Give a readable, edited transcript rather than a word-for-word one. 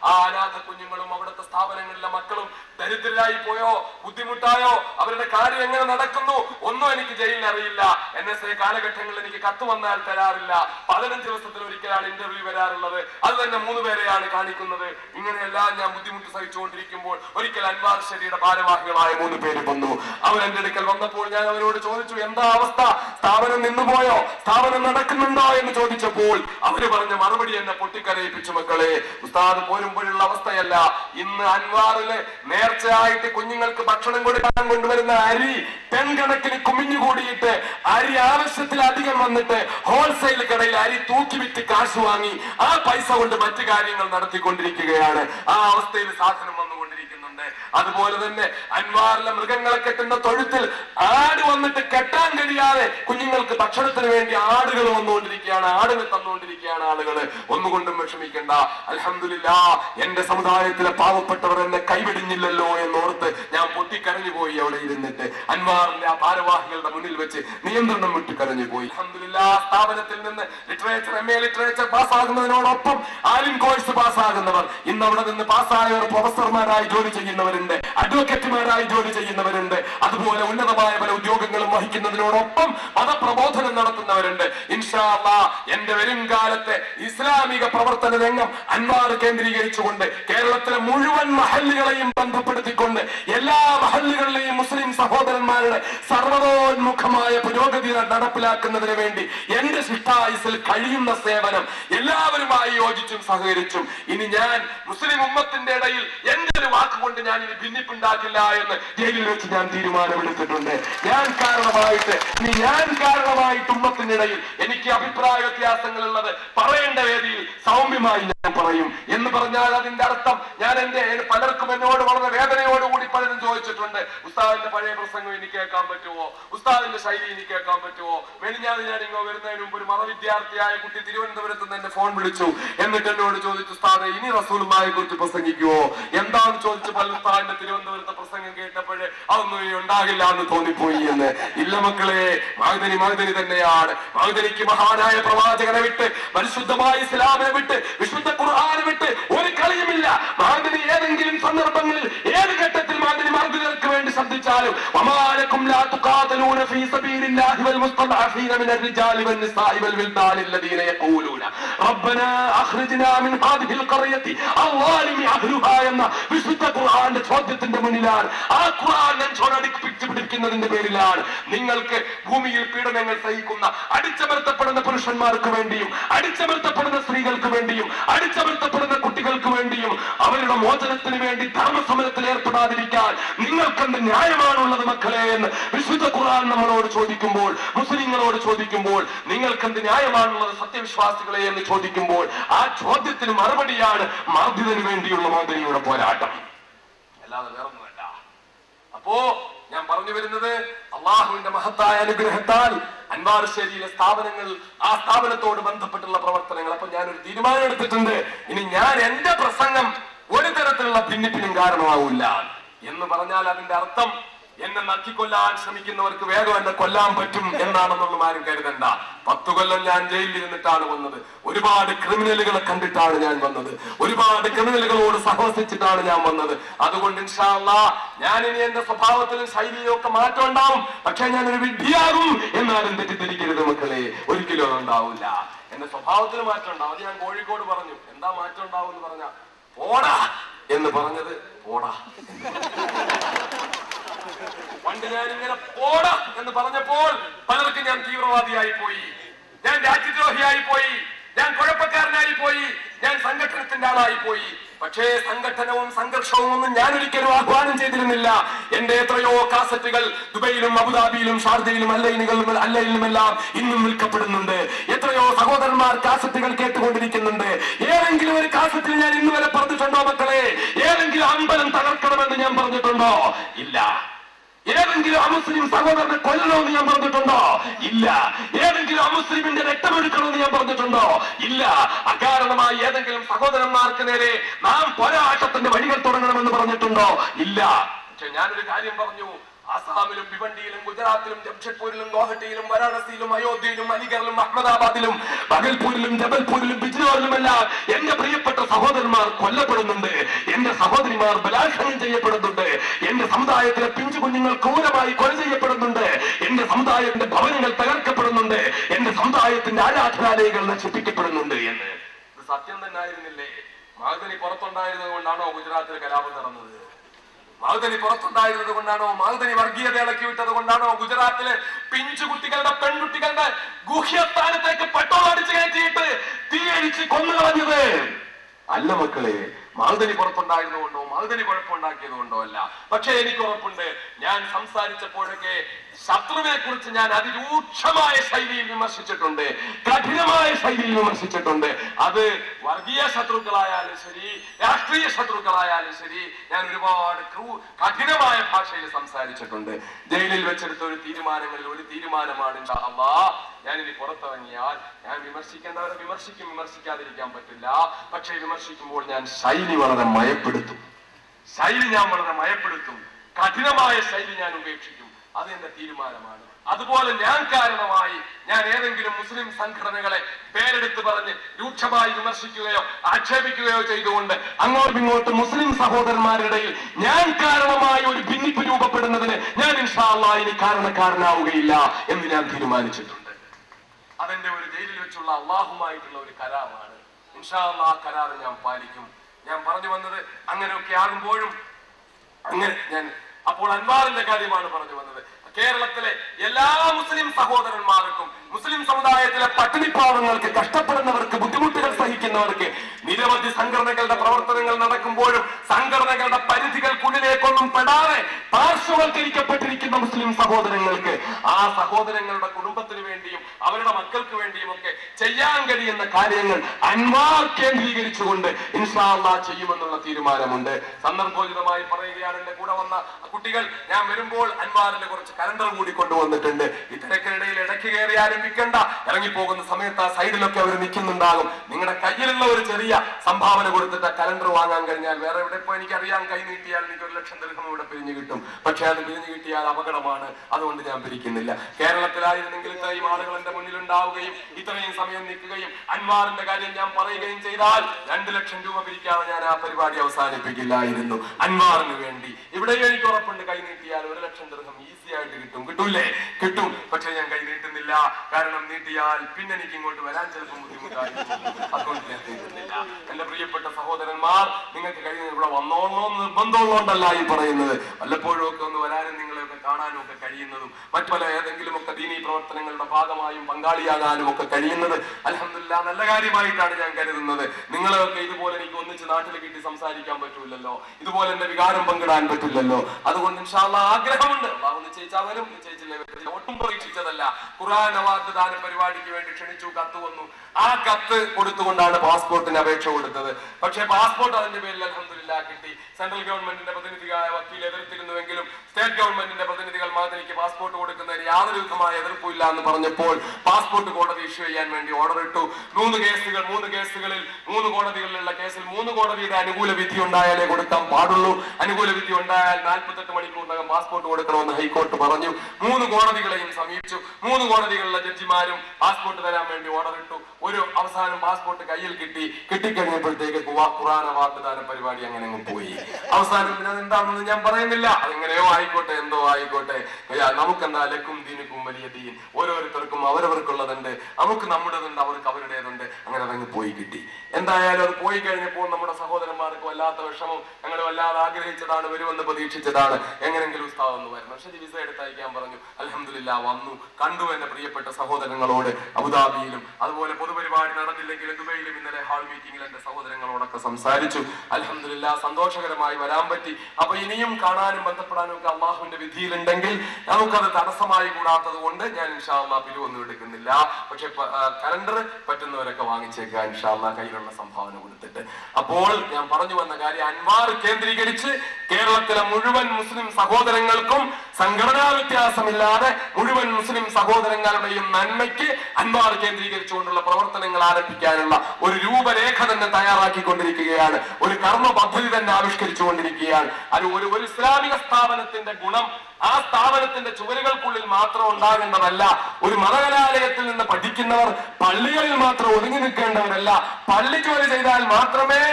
ആ അനാഥ കുഞ്ഞുങ്ങളും അവിടുത്തെ സ്ഥാപനങ്ങളിലെ മക്കളും ദരിദ്രരായി പോയോ, ബുദ്ധിമുട്ടായോ, അവരുടെ കാര്യം എങ്ങനെ നടക്കുന്നു ഒന്നും എനിക്ക് ജയിലിൽ അറിയില്ല. NSA കാലഘട്ടങ്ങളിൽ എനിക്ക് കത്ത് വന്നാൽ തരാറില്ല. 15 ദിവസത്തിൽ ഒരിക്കലാണ് ഇന്റർവ്യൂ വരാറുള്ളത്. അത് തന്നെ 3 പേരെയാണ് കാണിക്കുന്നത്. ഇങ്ങനെയെല്ലാം ഞാൻ ബുദ്ധിമുട്ട് സഹിച്ചുകൊണ്ടിരിക്കുമ്പോൾ ഒരിക്കൽ അൻവാർ ശരിയുടെ ഭാരവാഹികളായ 3 പേര് വന്നു. അവർ എന്റെ അടുക്കൽ വന്നപ്പോൾ ഞാൻ അവരോട് ചോദിച്ചു, എന്താ അവസ്ഥ, സ്ഥാപനം നിന്നുപോയോ, സ്ഥാപനം നടക്കുന്നുണ്ടോ എന്ന് ചോദിച്ചപ്പോൾ അവര് പറഞ്ഞ മറുപടി എന്നെ പൊട്ടിക്കരയിപ്പിച്ചു. മക്കളെ, ഉസ്താദ് പോരുമ്പോഴുള്ള അവസ്ഥയല്ല. ഇന്ന് അൻവാറില് നേർച്ചയായിട്ട് കുഞ്ഞുങ്ങൾക്ക് ഭക്ഷണം കൊടുക്കാൻ കൊണ്ടുവരുന്ന അരി ടെൻകണക്കിന് കുമിഞ്ഞുകൂടിയിട്ട് അരി ആവശ്യത്തിലധികം വന്നിട്ട് ഹോൾസെയിൽ കടയിൽ അരി തൂക്കി വിറ്റ് കാശ് വാങ്ങി ആ പൈസ കൊണ്ട് മറ്റു കാര്യങ്ങൾ നടത്തിക്കൊണ്ടിരിക്കുകയാണ്. ആ അവസ്ഥയിൽ സാധനം വന്നുകൊണ്ടിരിക്കുന്നുണ്ട്. അതുപോലെ തന്നെ അൻവാറിലെ മൃഗങ്ങളെ കെട്ടുന്ന തൊഴുത്തിൽ ആട് വന്നിട്ട് കെട്ടാൻ കഴിയാതെ കുഞ്ഞുങ്ങൾക്ക് ഭക്ഷണത്തിന് വേണ്ടി ആടുകൾ വന്നുകൊണ്ടിരിക്കുകയാണ്, ആടുകൾ തന്നുകൊണ്ടിരിക്കുകയാണ് ആളുകള്. ഒന്നുകൊണ്ടും വിഷമിക്കണ്ട. അൽഹംദുലില്ലാഹ്, എന്റെ സമുദായത്തിലെ പാവപ്പെട്ടവർ എന്നെ കൈവിടിഞ്ഞില്ലല്ലോ എന്നോർത്ത് ഞാൻ പൊട്ടിക്കരഞ്ഞു പോയി. അവിടെ ഇരുന്നിട്ട് അൻവാറിന്റെ ആ ഭാരവാഹികളുടെ മുന്നിൽ വെച്ച് നിയന്ത്രണം വിട്ട് കരഞ്ഞു പോയി. അൽഹംദുലില്ലാഹ്, സ്ഥാപനത്തിൽ നിന്ന് ലിറ്ററേച്ചർ, MA ലിറ്ററേച്ചർ പാസ്സാകുന്നതിനോടൊപ്പം ആലിം കോഴ്സ് പാസ്സാകുന്നവർ, ഇന്ന് അവിടെ നിന്ന് പാസ്സായവർ പ്രൊഫസർമാരായി ജോലി ചെയ്യുന്നവരുണ്ട്, അഡ്വക്കേറ്റുമാരായി ജോലി ചെയ്യുന്നവരുണ്ട്, അതുപോലെ ഉന്നതമായ പല ഉദ്യോഗങ്ങളും വഹിക്കുന്നതിനോടൊപ്പം മതപ്രബോധനം നടത്തുന്നവരുണ്ട്. ഇൻഷാ അല്ലാഹ് എന്റെ വരും കാലത്തെ ഇസ്ലാമിക പ്രവർത്തന രംഗം അൻവാർ കേന്ദ്രീകരിച്ചുകൊണ്ട് കേരളത്തിലെ മുഴുവൻ മഹല്ലുകളെയും ബന്ധപ്പെടുത്തിക്കൊണ്ട് എല്ലാ മഹല്ലുകളിലെയും മുസ്ലിം സഹോദരന്മാരുടെ സർവതോന്മുഖമായ പുരോഗതി നടപ്പിലാക്കുന്നതിന് വേണ്ടി എന്റെ ശിഷ്ടായുസിൽ കഴിയുന്ന സേവനം എല്ലാവരുമായി യോജിച്ചും സഹകരിച്ചും ഇനി ഞാൻ മുസ്ലിം ഉമ്മത്തിന്റെ ഇടയിൽ എന്റെ ഒരു വാക്കുകൊണ്ട് ഞാൻ ഇനി ഭിന്നിപ്പുണ്ടാക്കില്ല എന്ന് ജയിലിൽ വെച്ച് ഞാൻ തീരുമാനമെടുത്തിട്ടുണ്ട്. ഞാൻ കാരണമായിട്ട് ഉമ്മത്തിന്റെ ഇടയിൽ എനിക്ക് അഭിപ്രായ വ്യത്യാസങ്ങളുള്ളത് പറയേണ്ട വേദിയിൽ സൗമ്യമായി ഞാൻ പറയും എന്ന് പറഞ്ഞാൽ അതിന്റെ അർത്ഥം ഞാൻ പലർക്കും എന്നോട് വളരെ വേദനയോടുകൂടി പലരും ചോദിച്ചിട്ടുണ്ട്, ഉസ്താദിന്റെ പഴയ പ്രസംഗം എനിക്ക് കേൾക്കാൻ പറ്റുമോ, ഉസ്താദിന്റെ ശൈലി എനിക്ക് കേൾക്കാൻ പറ്റുമോ. മെലിഞ്ഞാൽ ഞാൻ ഇങ്ങോ വരുന്നതിന് മുമ്പ് ഒരു മതവിദ്യാർത്ഥിയായ കുട്ടി തിരുവനന്തപുരത്ത് നിന്ന് എന്നെ ഫോൺ വിളിച്ചു. എന്നിട്ട് എന്നോട് ചോദിച്ചു, ഉസ്താദെ ഇനി റസൂലുള്ളാഹിയെ കുറിച്ച് പ്രസംഗിക്കുവോ? എന്താന്ന് ചോദിച്ചപ്പോൾ ഉസ്താദിന്റെ തിരുവനന്തപുരത്തെ പ്രസംഗം കേട്ടപ്പോഴേ അതൊന്നും ഇനി ഉണ്ടാകില്ല എന്ന് തോന്നിപ്പോയി എന്ന്. ഇല്ല മക്കളെ, മഅദനി തന്നെയാണ്. മഅദനിക്ക് മഹാനായ പ്രവാചകനെ വിട്ട്, പരിശുദ്ധമായ ഇസ്ലാമിനെ വിട്ട്, വിശുദ്ധ ഖുർആനെ വിട്ട് ഒരു കളിയുമില്ല. മഅദനി ഏതെങ്കിലും സന്ദർഭങ്ങളിൽ ഏത് ഘട്ടത്തിൽ മഅദനിമാർക്ക് വേണ്ടി ശ്രദ്ധിച്ചാലും വമാലക്കും ലാ തുഖാതിലൂന ഫീ സബീലില്ലാഹി വൽ മുസ്തദഅഫീന മിനർ റിജാലി വൻ നിസാഇ വൽ വിൽദാനി അല്ലദീന യഖൂലൂന റബ്ബനാ അഖ്രിജ്നാ മിൻ ഹാദിഹിൽ ഖർയതി അൽവാലിമി അഹ്ലുഹാ എന്ന വിശുദ്ധ ഖുർആന്റെ ചോദ്യത്തിന്റെ മുന്നിലാണ്, ആ ഖുർആൻ നെഞ്ചോടടുപ്പിച്ച് പിടിക്കുന്നതിന്റെ പേരിലാണ് നിങ്ങൾക്ക് ഭൂമിയിൽ പീഡനങ്ങൾ സഹിക്കുന്ന അടിച്ചമർത്തപ്പെടുന്ന പുരുഷന്മാർക്ക് വേണ്ടിയും അടിച്ചമർത്തപ്പെടുന്ന സ്ത്രീകൾക്ക് വേണ്ടിയും അടിച്ചമർത്തപ്പെടുന്ന കുട്ടികൾക്ക് വേണ്ടിയും അവരുടെ മോചനത്തിന് വേണ്ടി ധർമ്മസമരത്തിൽ ഏർപ്പെടാതിരിക്കാൻ നിങ്ങൾക്കെന്ത് ന്യായമാണുള്ളത് മക്കളെ എന്ന് വിശുദ്ധ ഖുർആൻ നമ്മളോട് ചോദിക്കുമ്പോൾ, മുസ്ലിങ്ങളോട് ചോദിക്കുമ്പോൾ നിങ്ങൾക്കെന്ത് ന്യായമാണുള്ളത് സത്യവിശ്വാസികളെ എന്ന് ചോദിക്കുമ്പോൾ ആ ചോദ്യത്തിന് മറുപടിയാണ് മഅദനിന് വേണ്ടിയുള്ള മഅദനിയുടെ പോരാട്ടം, അല്ലാതെ വേറൊന്നും വേണ്ട. അപ്പോ ഞാൻ പറഞ്ഞു വരുന്നത്, അള്ളാഹുവിന്റെ മഹത്തായ അനുഗ്രഹത്താൽ അൻവാർ ശരിയിലെ സ്ഥാപനങ്ങൾ, ആ സ്ഥാപനത്തോട് ബന്ധപ്പെട്ടുള്ള പ്രവർത്തനങ്ങൾ. അപ്പൊ ഞാനൊരു തീരുമാനം എടുത്തിട്ടുണ്ട്, ഇനി ഞാൻ എന്റെ പ്രസംഗം ഒരു തരത്തിലുള്ള ഭിന്നിപ്പിനും കാരണമാവില്ല എന്ന് പറഞ്ഞാൽ അതിന്റെ അർത്ഥം എന്നെ നക്കിക്കൊല്ലാൻ ശ്രമിക്കുന്നവർക്ക് വേഗം എന്നെ കൊല്ലാൻ പറ്റും എന്നാണെന്നൊന്നും ആരും കരുതണ്ട. 10 കൊല്ലം ഞാൻ ജയിലിൽ ഇരുന്നിട്ടാണ് വന്നത്. ഒരുപാട് ക്രിമിനലുകളെ കണ്ടിട്ടാണ് ഞാൻ വന്നത്. ഒരുപാട് ക്രിമിനലുകളോട് സഹവസിച്ചിട്ടാണ് ഞാൻ വന്നത്. അതുകൊണ്ട് ഇൻഷാ അല്ലാഹ് ഞാൻ ഇനി എന്റെ സ്വഭാവത്തിലും ശൈലിയിലും ഒക്കെ മാറ്റം ഉണ്ടാവും. പക്ഷെ ഞാനൊരു വിഡ്ഢിയാകും എന്നാലും തെറ്റിദ്ധരിക്കരുത് മക്കളെ, ഒരിക്കലും ഉണ്ടാവില്ല. എന്റെ സ്വഭാവത്തിൽ മാറ്റം ഉണ്ടാവും. അത് ഞാൻ കോഴിക്കോട് പറഞ്ഞു. എന്താ മാറ്റം ഉണ്ടാവും എന്ന് പറഞ്ഞ പോടാ എന്ന് പറഞ്ഞത് പോടാ. പണ്ട് ഞാൻ ഇങ്ങനെ പോടാ എന്ന് പറഞ്ഞപ്പോൾ പലർക്കും ഞാൻ തീവ്രവാദിയായി പോയി, ഞാൻ രാജ്യദ്രോഹിയായി പോയി, ഞാൻ കുഴപ്പക്കാരനായി പോയി, ഞാൻ സംഘടനത്തിന്റെ ആളായി പോയി. പക്ഷേ സംഘടനവും സംഘർഷവും ഒന്നും ഞാൻ ഒരിക്കലും ആഹ്വാനം ചെയ്തിരുന്നില്ല. എന്റെ എത്രയോ കാസറ്റുകൾ ദുബൈയിലും അബുദാബിയിലും ഷാർജയിലും അല്ലയിലുമെല്ലാം ഇന്നും വിൽക്കപ്പെടുന്നുണ്ട്. എത്രയോ സഹോദരന്മാർ കാസറ്റുകൾ കേട്ടുകൊണ്ടിരിക്കുന്നുണ്ട്. ഏതെങ്കിലും ഒരു കാസറ്റിൽ ഞാൻ ഇന്ന് വരെ പറഞ്ഞിട്ടുണ്ടോ മക്കളെ? ഏതെങ്കിലും അമ്പലം തകർക്കണമെന്ന് ഞാൻ പറഞ്ഞിട്ടുണ്ടോ? ഇല്ല. ഏതെങ്കിലും അമുസ്ലിം സഹോദരനെ കൊല്ലണമെന്ന് ഞാൻ പറഞ്ഞിട്ടുണ്ടോ? ഇല്ല. ഏതെങ്കിലും അമുസ്ലിമിന്റെ രക്തമെടുക്കണമെന്ന് ഞാൻ പറഞ്ഞിട്ടുണ്ടോ? ഇല്ല. അകാരണമായി ഏതെങ്കിലും സഹോദരന്മാർക്ക് നേരെ നാം പോരാട്ടത്തിന്റെ വഴികൾ തുടങ്ങണമെന്ന് പറഞ്ഞിട്ടുണ്ടോ? ഇല്ല. പക്ഷെ ഞാനൊരു കാര്യം പറഞ്ഞു, ആസാമിലും ഭിവണ്ടിയിലും ഗുജറാത്തിലും ജംഷഡ്പൂരിലും ഗുവാഹട്ടിയിലും വാരാണസിയിലും അയോധ്യയിലും അലിഗറിലും അഹമ്മദാബാദിലും ബഗൽപൂരിലും ജബൽപൂരിലും ബിജ്നോറിലുമെല്ലാം എന്റെ പ്രിയപ്പെട്ട സഹോദരന്മാർ കൊല്ലപ്പെടുന്നുണ്ട്. എന്റെ സഹോദരിമാർ ബലാത്സംഗം ചെയ്യപ്പെടുന്നുണ്ട്. എന്റെ സമുദായത്തിലെ പിഞ്ചു കുഞ്ഞുങ്ങൾ ക്രൂരമായി കൊല ചെയ്യപ്പെടുന്നുണ്ട്. എന്റെ സമുദായത്തിന്റെ ഭവനങ്ങൾ തകർക്കപ്പെടുന്നുണ്ട്. എന്റെ സമുദായത്തിന്റെ ആരാധനാലയങ്ങൾ നശിപ്പിക്കപ്പെടുന്നുണ്ട് എന്ന്. ഇത് സത്യം തന്നെ ആയിരുന്നില്ലേ? മഅദനി പുറത്തുണ്ടായിരുന്നത് കൊണ്ടാണോ ഗുജറാത്തിൽ കലാപം നടന്നത്? മഅദനി പുറത്തുണ്ടായിരുന്നത് കൊണ്ടാണോ? മഅദനി വർഗീയത ഇളക്കി വിട്ടത് കൊണ്ടാണോ ഗുജറാത്തിലെ പിഞ്ചു കുട്ടികളുടെ പെൺകുട്ടികളുടെ ഗുഹ്യസ്ഥാനത്തേക്ക് പെട്രോൾ അടിച്ചു കയറ്റിയിട്ട് തീയടിച്ച് കൊന്നുകളഞ്ഞത്? അല്ല മക്കളെ, മഅദനി പുറത്തുണ്ടായിരുന്നുകൊണ്ടോ മഅദനി കുഴപ്പമുണ്ടാക്കിയത് കൊണ്ടോ അല്ല. പക്ഷെ എനിക്ക് ഉറപ്പുണ്ട്, ഞാൻ സംസാരിച്ചപ്പോഴൊക്കെ ശത്രുവിനെ കുറിച്ച് ഞാൻ അതിരൂക്ഷമായ ശൈലിയിൽ വിമർശിച്ചിട്ടുണ്ട്, കഠിനമായ ശൈലിയിൽ വിമർശിച്ചിട്ടുണ്ട്. അത് വർഗീയ ശത്രുക്കളായാലും ശരി, രാഷ്ട്രീയ ശത്രുക്കളായാലും ശരി, ഞാൻ ഒരുപാട് കഠിനമായ ഭാഷയിൽ സംസാരിച്ചിട്ടുണ്ട്. ജയിലിൽ വെച്ചെടുത്ത ഒരു തീരുമാനങ്ങളിൽ ഒരു തീരുമാനമാണ് ഇൻഷാ അല്ലാഹ്, ഞാനിനി പുറത്തിറങ്ങിയാൽ ഞാൻ വിമർശിക്കേണ്ടവരെ വിമർശിക്കും, വിമർശിക്കാതിരിക്കാൻ പറ്റില്ല. പക്ഷെ വിമർശിക്കുമ്പോൾ ഞാൻ ശൈലി വളരെ മയപ്പെടുത്തും. കഠിനമായ ശൈലി ഞാൻ ഉപേക്ഷിക്കും. അത് എന്റെ തീരുമാനമാണ്. അതുപോലെ ഞാൻ കാരണമായി ഞാൻ ഏതെങ്കിലും മുസ്ലിം സംഘടനകളെ പേരെടുത്ത് പറഞ്ഞ് രൂക്ഷമായി വിമർശിക്കുകയോ ആക്ഷേപിക്കുകയോ ചെയ്തുകൊണ്ട് അങ്ങോട്ടും ഇങ്ങോട്ടും മുസ്ലിം സഹോദരന്മാരുടെ ഇടയിൽ ഞാൻ കാരണമായി ഒരു ഭിന്നിപ്പ് രൂപപ്പെടുന്നതിന് ഞാൻ ഇൻഷാ അല്ലാഹ് ഇനി കാരണക്കാരനാവുകയില്ല എന്ന് ഞാൻ തീരുമാനിച്ചിട്ടുണ്ട്. അതെന്റെ ഒരു ജയിലിൽ വെച്ചുള്ള അള്ളാഹുമായിട്ടുള്ള ഒരു കരാറാണ്. ഇൻഷാ അല്ലാഹ് ആ കരാറ് ഞാൻ പാലിക്കും. ഞാൻ പറഞ്ഞു വന്നത് അങ്ങനെയൊക്കെ ആകുമ്പോഴും അപ്പോൾ അൻവാറിന്റെ കാര്യമാണ് പറഞ്ഞു വന്നത്. കേരളത്തിലെ എല്ലാ മുസ്ലിം സഹോദരന്മാർക്കും, മുസ്ലിം സമുദായത്തിലെ പട്ടിണിപ്പാവങ്ങൾക്ക്, കഷ്ടപ്പെടുന്നവർക്ക്, ബുദ്ധിമുട്ടുകൾ സഹിക്കുന്നവർക്ക് നിരവധി സംഘടനകളുടെ പ്രവർത്തനങ്ങൾ നടക്കുമ്പോഴും സംഘടനകളുടെ പരിധികൾക്കുള്ളിലേക്കൊന്നും പെടാതെ പാർശ്വവൽക്കരിക്കപ്പെട്ടിരിക്കുന്ന മുസ്ലിം സഹോദരങ്ങൾക്ക്, ആ സഹോദരങ്ങളുടെ കുടുംബത്തിന് വേണ്ടിയും അവരുടെ മക്കൾക്ക് വേണ്ടിയും ഒക്കെ ചെയ്യാൻ കഴിയുന്ന കാര്യങ്ങൾ അൻവാർ കേന്ദ്രീകരിച്ചുകൊണ്ട് ഇൻഷാ അല്ലാഹ് ചെയ്യുമെന്നുള്ള തീരുമാനമുണ്ട്. സന്ദർഭോചിതമായി പറയുകയാണ്, എന്റെ കൂടെ വന്ന കുട്ടികൾ ഞാൻ വരുമ്പോൾ അൻവാറിന്റെ കുറച്ച് കലണ്ടർ കൂടി കൊണ്ടുവന്നിട്ടുണ്ട്. ഈ തിരക്കിനിടയിൽ ഇടയ്ക്ക് കയറിയാലും വിൽക്കണ്ട, ഇറങ്ങിപ്പോകുന്ന സമയത്ത് ആ സൈഡിലൊക്കെ അവർ നിൽക്കുന്നുണ്ടാകും. നിങ്ങളുടെ കയ്യിലുള്ള ഒരു ചെറിയ സംഭാവന കൊടുത്തിട്ട് ആ കലണ്ടർ വാങ്ങാൻ കഴിഞ്ഞാൽ, വേറെ എവിടെ ഇപ്പൊ എനിക്കറിയാം, കൈ നീട്ടിയാൽ എനിക്ക് 1,00,000 ദിർഹം ഇവിടെ പിരിഞ്ഞു കിട്ടും. പക്ഷെ അത് പിരിഞ്ഞു കിട്ടിയാൽ അപകടമാണ്. അതുകൊണ്ട് ഞാൻ പിരിക്കുന്നില്ല. കേരളത്തിലായിരുന്നെങ്കിൽ ഇത്രയും ആളുകൾ എന്റെ മുന്നിൽ ഉണ്ടാവുകയും ഇത്രയും സമയം നിൽക്കുകയും അൻവാറിന്റെ കാര്യം ഞാൻ പറയുകയും ചെയ്താൽ 2,00,000 രൂപ പിരിക്കാതെ ഞാൻ ആ പരിപാടി അവസാനിപ്പിക്കില്ലായിരുന്നു അൻവാറിന് വേണ്ടി. ഇവിടെയും എനിക്ക് ഉറപ്പുണ്ട്, കൈ നീട്ടിയാൽ 1,00,000 ദിർഹം ഈസി ആയിട്ട് കിട്ടും. കിട്ടൂലേ? കിട്ടും. പക്ഷെ ഞാൻ കൈ നീട്ടുന്നില്ല. കാരണം നീട്ടിയാൽ പിന്നെ എനിക്ക് ഇങ്ങോട്ട് വരാൻ ചിലപ്പോൾ ബുദ്ധിമുട്ടായിരിക്കും. അതുകൊണ്ട് ഞാൻ നീട്ടുന്നില്ല. എന്റെ പ്രിയപ്പെട്ട സഹോദരന്മാർ, നിങ്ങൾക്ക് കഴിഞ്ഞ ഇവിടെ വന്നോളോ നിർബന്ധമുള്ളതുകൊണ്ടല്ല ഈ പറയുന്നത്. വല്ലപ്പോഴും ഒക്കെ ഒന്ന് വരാനും നിങ്ങളെയൊക്കെ കാണാനും ഒക്കെ കഴിയുന്നതും മറ്റു പല ഏതെങ്കിലും ഒക്കെ ദീനീ പ്രവർത്തനങ്ങളുടെ ഭാഗമായും പങ്കാളിയാകാനും ഒക്കെ കഴിയുന്നത് അൽഹംദുലില്ലാഹ് നല്ല കാര്യമായിട്ടാണ് ഞാൻ കരുതുന്നത്. നിങ്ങളെയൊക്കെ ഇതുപോലെ എനിക്ക് ഒന്നിച്ച് നാട്ടിൽ കിട്ടി സംസാരിക്കാൻ പറ്റൂലല്ലോ, ഇതുപോലെ എന്റെ വികാരം പങ്കിടാൻ പറ്റില്ലല്ലോ. അതുകൊണ്ട് ഇൻഷാ അല്ലാഹ് ആഗ്രഹമുണ്ട്. അല്ലാഹു നിശ്ചയിച്ചാൽ വരും, നിശ്ചയിച്ചില്ലേ ഒട്ടും പ്രതീക്ഷിച്ചതല്ല. ഖുർആൻ അവാർഡ് ദാന പരിപാടിക്ക് വേണ്ടി ക്ഷണിച്ചു, കത്ത് വന്നു. ആ കത്ത് കൊടുത്തുകൊണ്ടാണ് പാസ്പോർട്ടിന് അപേക്ഷ കൊടുത്തത്. പക്ഷേ പാസ്പോർട്ട് അതിന്റെ പേരിൽ അൽഹംദുലില്ലാഹ് കിട്ടി. സെൻട്രൽ ഗവൺമെന്റിന്റെ പ്രതിനിധിയായ വക്കീൽ എതിർത്തിരുന്നുവെങ്കിലും സ്റ്റേറ്റ് ഗവൺമെന്റിന്റെ പ്രതിനിധികൾ മഅദനിക്ക് പാസ്പോർട്ട് കൊടുക്കുന്നതിന് യാതൊരു വിധമായ എതിർപ്പില്ല എന്ന് പറഞ്ഞപ്പോൾ പാസ്പോർട്ട് കോടതി ഇഷ്യൂ ചെയ്യാൻ വേണ്ടി ഓർഡർ ഇട്ടു. 3 കേസുകളിൽ 3 കോടതികളിലുള്ള കേസിൽ 3 കോടതിയുടെ അനുകൂല വിധി ഉണ്ടായാലേ കൊടുക്കാൻ പാടുള്ളൂ. അനുകൂല വിധി ഉണ്ടായാൽ 48 മണിക്കൂറിനകം പാസ്പോർട്ട് കൊടുക്കണമെന്ന് ഹൈക്കോടതി പറഞ്ഞു. 3 കോടതികളെയും സമീപിച്ചു. 3 കോടതികളിലെ ജഡ്ജിമാരും പാസ്പോർട്ട് തരാൻ വേണ്ടി ഓർഡർ ഇട്ടു. ഒരു അവസാനം പാസ്പോർട്ട് കയ്യിൽ കിട്ടിക്കഴിഞ്ഞപ്പോഴത്തേക്ക് ഖുർആൻ അവാർഡ് ദാന പരിപാടി അങ്ങനെ പോയി. അവസാനം എന്താണെന്ന് ഞാൻ പറയുന്നില്ല. അതെങ്ങനെയോ ആയിക്കോട്ടെ, എന്തോ ആയിക്കോട്ടെ. നമുക്കെന്താ ലക്കും ദീനുക്കും വലിയ ദീൻ. ഓരോരുത്തർക്കും അവരവർക്കുള്ളതുണ്ട്, നമുക്ക് നമ്മുടേതുണ്ട്, അവർക്ക് അവരുടേതുണ്ട്. അങ്ങനെ അതങ്ങ് പോയി കിട്ടി. എന്തായാലും അത് പോയി കഴിഞ്ഞപ്പോൾ നമ്മുടെ സഹോദരന്മാർക്ക് വല്ലാത്ത വിഷമം. ഞങ്ങൾ വല്ലാതെ ആഗ്രഹിച്ചതാണ്, വരുമെന്ന് പ്രതീക്ഷിച്ചതാണ്. എങ്ങനെങ്കിലും ഉസ്താദ് ഒന്ന് വരണം. ശരി, വിസ എടുത്തയക്കാൻ പറഞ്ഞു. അൽഹംദുലില്ലാഹ് വന്നു, കണ്ടു എന്റെ പ്രിയപ്പെട്ട സഹോദരങ്ങളോട്. അബുദാബിയിലും അതുപോലെ പൊതുപരിപാടി നടന്നില്ലെങ്കിലും ദുബൈയിലും ഇന്നലെ ഹാൾ മീറ്റിംഗിൽ എന്റെ സഹോദരങ്ങളോടൊക്കെ സംസാരിച്ചു. അൽഹംദുലില്ലാഹ് സന്തോഷകരമായി വരാൻ പറ്റി. അപ്പൊ ഇനിയും കാണാനും ബന്ധപ്പെടാനും ഒക്കെ അള്ളാഹുവിന്റെ വിധിയിലുണ്ടെങ്കിൽ നമുക്കത് തടസ്സമായി കൂടാത്തത് കൊണ്ട് ഞാൻ ഇൻഷാ അല്ലാഹ് പിരിവൊന്നും എടുക്കുന്നില്ല. പക്ഷെ കലണ്ടർ പറ്റുന്നവരൊക്കെ വാങ്ങിച്ചേക്കുക ഇൻഷാ അല്ലാഹ്, കയ്യിലുള്ള സംഭാവന കൊടുത്തിട്ട്. അപ്പോൾ ഞാൻ പറഞ്ഞു വന്ന കാര്യം, അൻവാർ കേന്ദ്രീകരിച്ച് കേരളത്തിലെ മുഴുവൻ മുസ്ലിം സഹോദരങ്ങൾക്കും സംഘടനാ വ്യത്യാസമില്ലാതെ മുഴുവൻ മുസ്ലിം സഹോദരങ്ങളുടെയും നന്മയ്ക്ക് അൻവാർ കേന്ദ്രീകരിച്ചുകൊണ്ടുള്ള പ്രവർത്തനങ്ങൾ ആരംഭിക്കാനുള്ള ഒരു രൂപരേഖ തന്നെ തയ്യാറാക്കിക്കൊണ്ട് കൊണ്ടിരിക്കുകയാണ്, ഒരു കർമ്മ പദ്ധതി തന്നെ ആവിഷ്കരിച്ചു കൊണ്ടിരിക്കുകയാണ്. അത് ഒരു ഇസ്ലാമിക സ്ഥാപനത്തിന്റെ ഗുണം ആ സ്ഥാപനത്തിന്റെ ചുവരുകൾക്കുള്ളിൽ മാത്രം ഉണ്ടാകേണ്ടതല്ല. ഒരു മതകലാലയത്തിൽ നിന്ന് പഠിക്കുന്നവർ പള്ളികളിൽ മാത്രം ഒതുങ്ങി നിൽക്കേണ്ടവരല്ല. പള്ളി ജോലി ചെയ്താൽ മാത്രമേ